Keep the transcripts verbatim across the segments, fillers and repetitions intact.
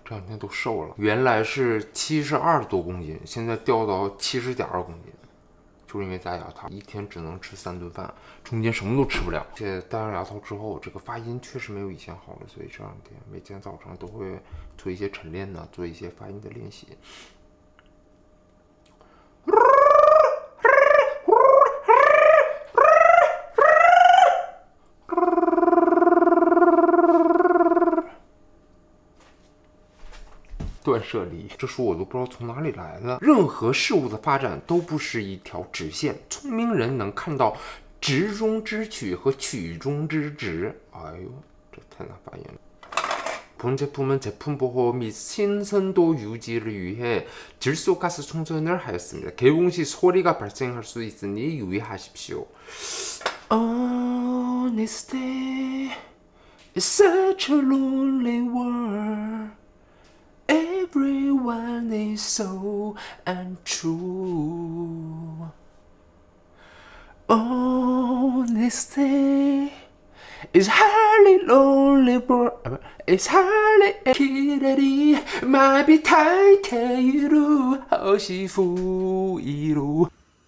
这两天都瘦了，原来是七十二多公斤，现在掉到七十点二公斤，就是因为戴牙套，一天只能吃三顿饭，中间什么都吃不了。而且戴上牙套之后，这个发音确实没有以前好了，所以这两天每天早上都会做一些晨练呢，做一些发音的练习。断舍离，这书我都不知道从哪里来的。任何事物的发展都不是一条直线，聪明人能看到直中之曲和曲中之直。哎呦，这太难发音了。본 제품은 제품 보호 및 신선도 유지를 위해 질소가스 충전을 하였습니다. 개봉 시 소리가 발생할 수 있으니 유의하십시오. On this day, it's such a lonely world. Everyone is so untrue. On this day, it's hardly lonely, but it's hardly 길이 마비 타이테이루 허시푸이루.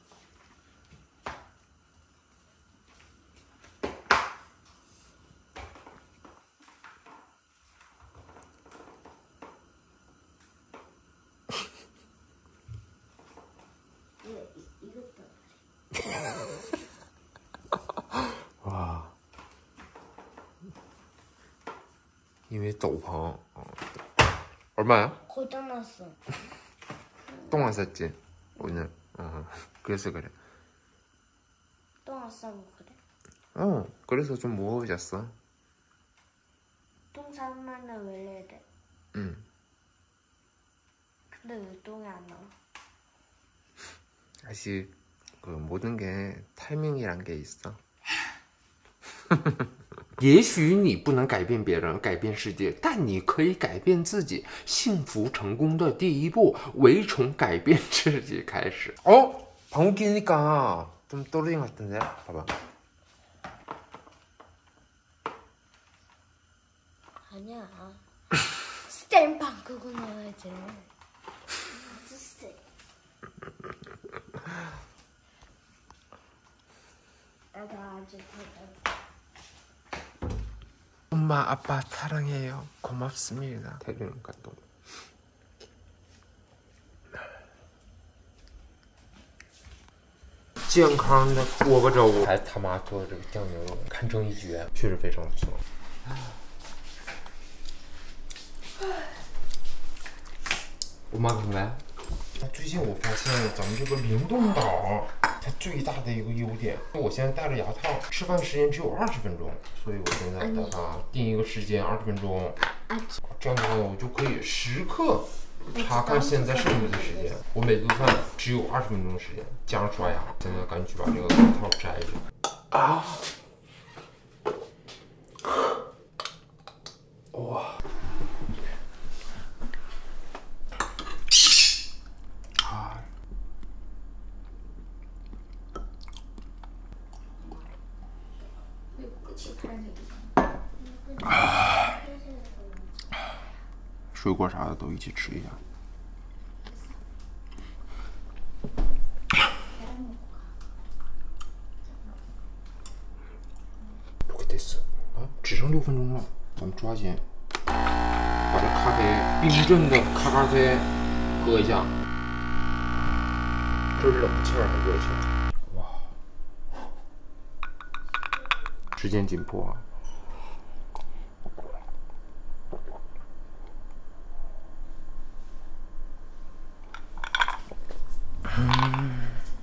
와, 因为斗篷，얼마야? 거의 다 났어. 똥 안 쌌지 오늘. 어, 그래서 그래. 똥 안 싸고 그래? 어, 그래서 좀 무거워졌어. 똥 싸면은 왜 이래? 응. 근데 왜 똥이 안 나와? 아직 그 모든 게 타이밍이란 게 있어. 也许你不能改变别人，改变世界，但你可以改变自己。幸福成功的第一步，为从改变自己开始。어? 방귀 끼니까 좀 떨어진 것 같은데? 봐봐. 아니야. 스탠 방구고 넣어야지. 아주 쎄. 나도 아주 쎄. 엄마 아빠 사랑해요. 고맙습니다. 태균 감동. 健康的锅巴粥，还他妈做这个酱牛肉，堪称一绝，确实非常不错。我妈怎么来？最近我发现咱们这个灵动岛，它最大的一个优点，我现在戴着牙套，吃饭时间只有二十分钟，所以我现在给它定一个时间二十分钟，这样的话我就可以时刻查看现在剩余的时间。我每顿饭只有二十分钟的时间，加上刷牙。现在赶紧去把这个牙套摘着。啊！哇！啊！啊！水果啥的都一起吃一下。 只剩六分钟了，咱们抓紧把这咖啡冰镇的咖咖啡喝一下。这是冷气还是热气？哇！时间紧迫啊！嗯。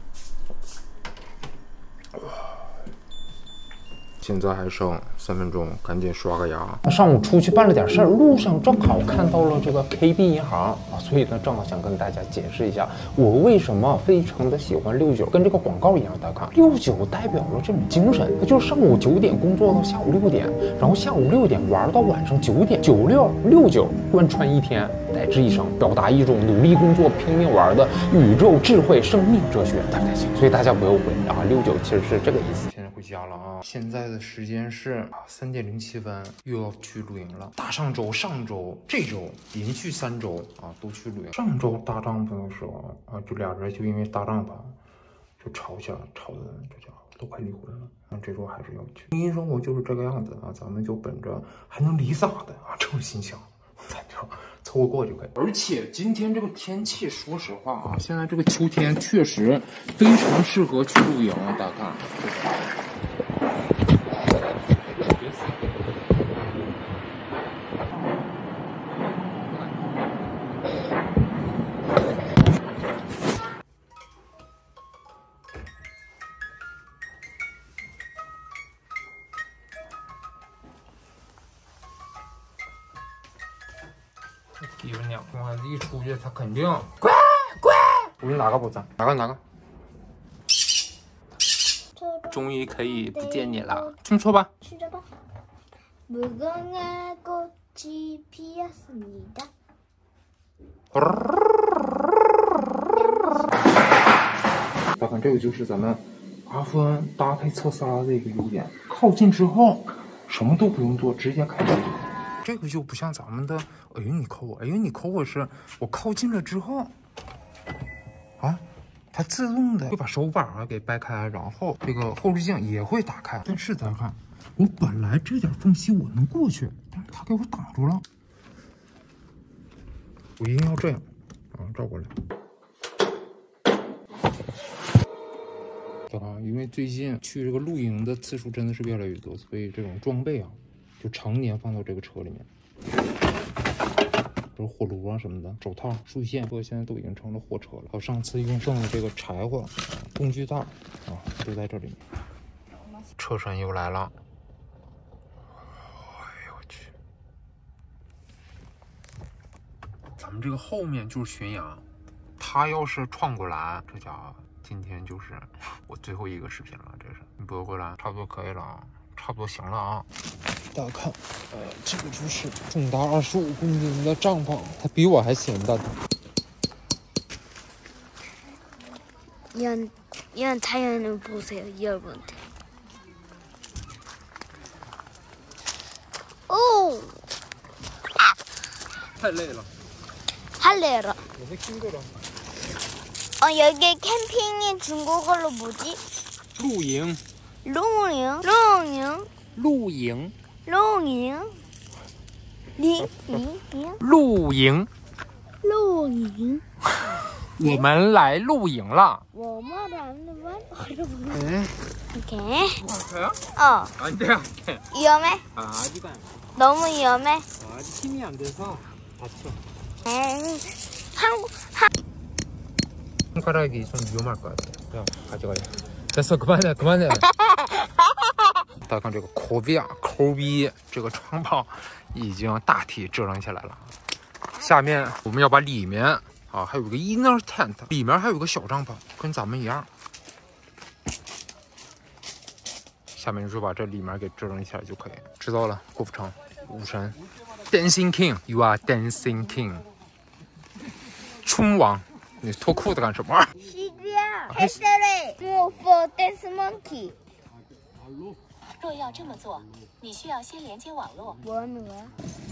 现在还剩三分钟，赶紧刷个牙。上午出去办了点事儿，路上正好看到了这个 K B 银行啊，所以呢，正好想跟大家解释一下，我为什么非常的喜欢六九，跟这个广告一样，大家看，六九代表了这种精神，它就是上午九点工作到下午六点，然后下午六点玩到晚上九点，九六六九贯穿一天，代之一生，表达一种努力工作、拼命玩的宇宙智慧生命哲学，对不对？所以大家不要误会啊，六九其实是这个意思。现在回。 家了啊！现在的时间是三点零七分，又要去露营了。大上周、上周、这周连续三周啊，都去露营。上周搭帐篷的时候啊，就俩人就因为搭帐篷就吵起来，吵的这家伙都快离婚了。那这周还是要去。婚姻生活就是这个样子啊，咱们就本着还能离咋的啊这种心想，咱就凑合过就可以。而且今天这个天气，说实话啊，现在这个秋天确实非常适合去露营。大家看，别死！鸡巴娘，我一出去，他肯定乖乖。我给你拿个宝藏，拿个拿个。终于可以不见你了，这么说吧。 去着吧。무궁화 꽃이 피었습니다。 大家看，这个就是咱们阿富汗搭配特斯拉的一个优点，靠近之后什么都不用做，直接开车。这个就不像咱们的，哎呦你扣我，哎呦你扣我是，我靠近了之后，啊，它自动的会把手把啊给掰开，然后这个后视镜也会打开。但是大家看，我本来这点缝隙我能过去，但是它给我挡住了。我一定要这样啊，照过来。对吧？因为最近去这个露营的次数真的是越来越多，所以这种装备啊，就常年放到这个车里面。比如火炉啊什么的，手套、束线，这现在都已经成了货车了。还有上次用剩的这个柴火、工具袋啊，都在这里面。车身又来了，哎呦我去！咱们这个后面就是悬崖，他要是撞过来，这家伙今天就是我最后一个视频了。这是你拨过来，差不多可以了啊，差不多行了啊。大家看，呃，这个就是重达二十五公斤的帐篷，它比我还显大。 이런 이런 자연을 보세요, 여러분들. 오! 太累了， 할래라. 我会听着的。 어, 여기 캠핑이 중국어로 뭐지? 露营， 롱잉, 롱잉, 露营， 롱잉. 링, 링, 링. 露营， 롱잉. 我们来露营了。 뭐 말하는 말? 哎， 오케이. 가요? 어, 안 돼요. 위험해? 아, 아직 안. 너무 위험해? 아직 힘이 안 돼서 다쳐. 에이, 한국, 한, 손가락이 좀 위험할 것 같아. 야, 가져가요. 됐어, 그만해, 그만해. 大家看这个口鼻啊，抠鼻，这个床泡已经大体支棱起来了。下面我们要把里面啊，还有个 inner tent， 里面还有个小帐篷，跟咱们一样。下面就把这里面给支棱起来就可以。知道了，郭富城，武神 ，Dancing King，You are Dancing King， 春王，你脱裤子干什么？ 시비야, 햇살에 move for dance monkey. 若要这么做，你需要先连接网络。 뭐 하는 거야?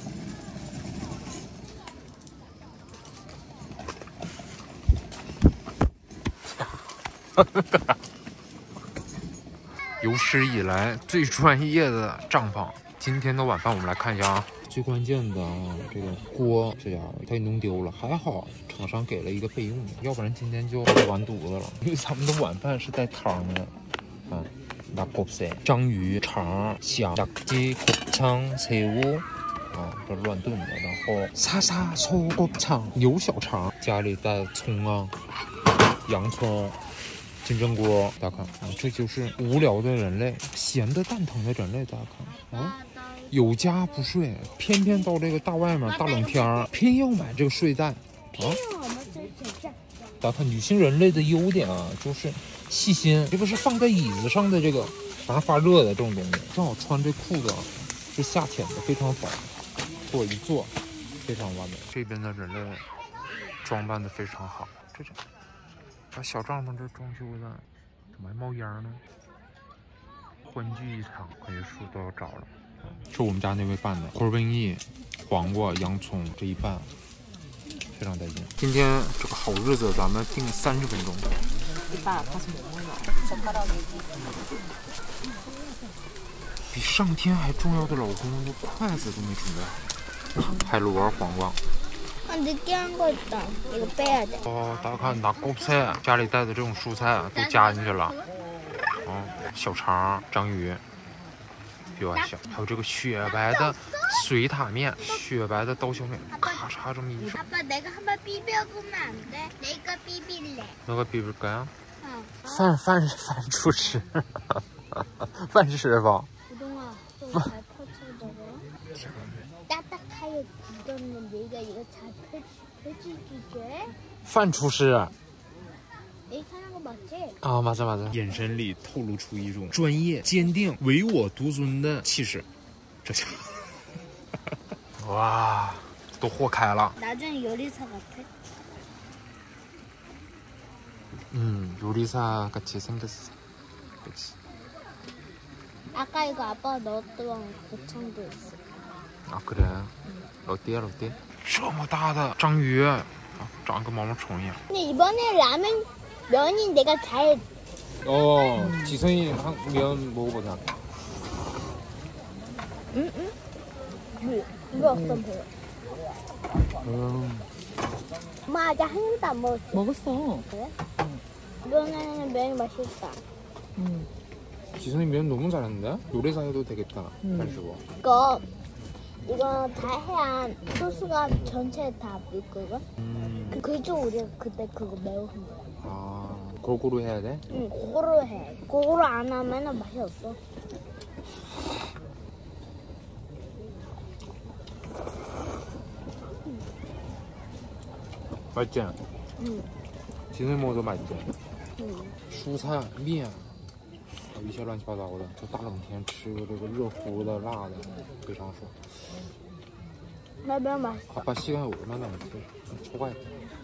有史以来最专业的帐篷。今天的晚饭我们来看一下啊，最关键的啊，这个锅这家伙它给弄丢了，还好厂商给了一个备用的，要不然今天就完犊子了。因为咱们的晚饭是带汤的，啊，那곱새章鱼肠、香鸡、곱창、새우。 啊，这乱炖的，然后沙沙소곱창牛小肠，家里带葱啊、洋葱。 金针锅，大家看啊，这就是无聊的人类，闲的蛋疼的人类。大家看啊，有家不睡，偏偏到这个大外面大冷天儿，偏要买这个睡袋啊。大家看，女性人类的优点啊，就是细心。这个是放在椅子上的这个反正发热的这种东西，正好穿这裤子啊，是夏天的，非常薄，我一坐非常完美。这边的人类装扮的非常好，这种。 把小帐篷这装修的，怎么还冒烟呢？ 欢聚一场，感觉树都要着了。是我们家那位拌的花瘟疫、黄瓜、洋葱这一拌，非常带劲。今天这个好日子，咱们定三十分钟。比上天还重要的老公的筷子都没准备。海螺、黄瓜。 느끼한 거 있다. 이거 빼야 돼. 哦，大家看拿高菜，家里带的这种蔬菜啊，都加进去了。哦，小肠、章鱼比我还小，还有这个雪白的水塔面，雪白的刀削面，咔嚓这么一手。 아빠 내가 한번 비벼보면 안 돼? 내가 비빌래. 너가 비빌까요? 어. 范范范厨师，范师傅。 우동아 좀 잘 펼쳐줘라. 딱딱하게 굳었는 네가 이거 잘 펼쳐주게. 范厨师。 이렇게 하는 거 맞지? 啊，맞아 맞아。眼神里透露出一种专业、坚定、唯我独尊的气势，这家伙，哇，都和开了。 나중에 요리사 같아. 음, 요리사 같이 생겼어. 그렇지. 아까 이거 아빠가 넣었던 고창도 있어. 아 그래? 롯데 롯데? 这么大的章鱼，啊，长跟毛毛虫一样。 근데 이번에 라면 면이 내가 잘 어, 지성이 한 면 먹어보자. 응응? 물 이거 없어 보여. 음. 엄마 아직 한 입도 안 먹었어. 먹었어. 그래? 이번에는 면이 맛있다. 응. 지성이 면 너무 잘하는데? 요리사 해도 되겠다. 음. 빨리고. 이거 이거 다 해야 소스가 전체에 다 묻거든. 음. 그 그죠 우리가 그때 그거 매운 거. 아, 골고루 해야 돼? 응, 그거로 해. 그거로 안 하면은 맛이 없어. 맛있지? 응. 지성이 먹어도 맛있지? 응. 蔬菜面，有一些乱七八糟的，就大冷天吃个这个热乎的、辣的，非常爽。 라면 맛있어. 아빠 시간이 얼마나 남았지? 초과해.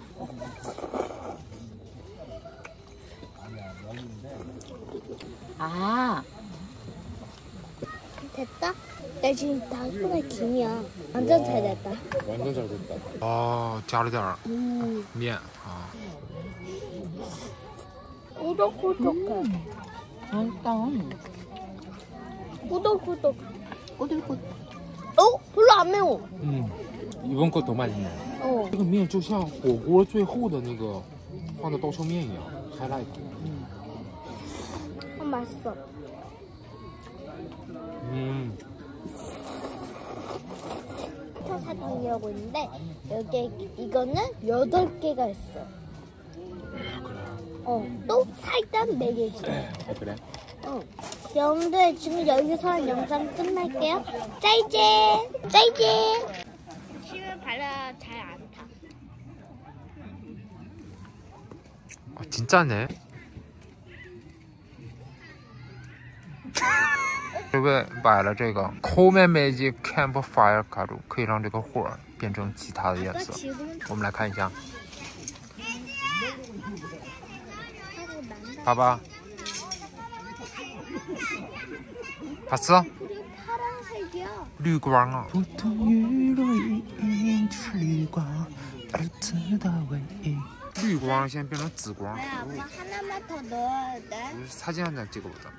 아, 됐다? 나 지금 다 손에 김이야. 완전 잘 됐다. 완전 잘 됐다. 아, 加了点儿 음. 面啊。 꾸덕꾸덕해. 맛있다. 꾸덕꾸덕. 꼬들꼬들. 어? 별로 안 매워. 嗯，이번 거 더 맛있네. 어. 这个面就像火锅最后的那个放的刀削面一样，highlight。 어, 맛있어. 음. 사탕이라고 있는데 여기 이거는 여덟 개가 있어. 어, 또 사이다는 네 개지. 아, 그래? 어. 여러분들 지금 여기서 영상 끝날게요. 짜이제, 짜이제. 실을 발라 잘 안 타. 아, 진짜네. 这位摆了这个 Coleman Magic Campfire 卡住，可以让这个火变成其他的颜色。我们来看一下，爸爸，봤어？ 绿光啊！普通雨落一阴就是绿光，儿子的唯一。绿光现在变成紫光。 아빠 하나만 더 넣어야 돼. 사진 한 장 찍어보자.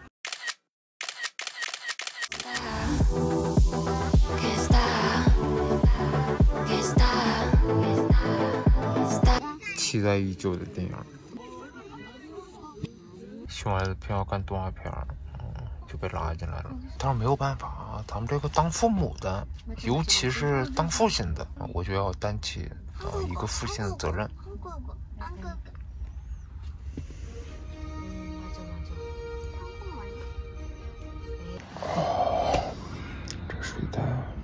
기대已久的电影，熊孩子偏要看动画片，嗯，就被拉进来了。但是没有办法啊，咱们这个当父母的，尤其是当父亲的，我就要担起啊一个父亲的责任。 这睡袋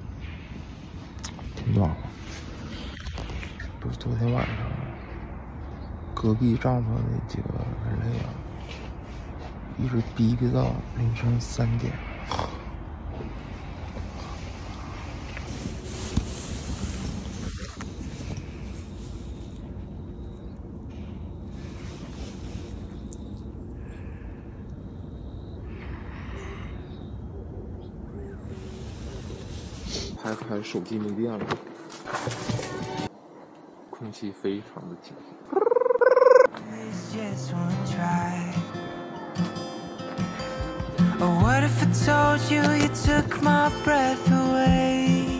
挺暖和，不是昨天晚上隔壁帐篷那几个人累了，一直逼逼到凌晨三点。 还还手机没电了，空气非常的紧。 Oh, what if I told you you took my breath away?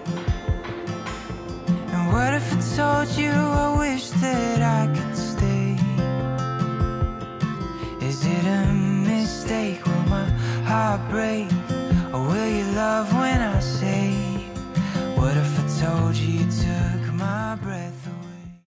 And what if I told you I wish that I could stay? Is it a mistake? Will my heart break?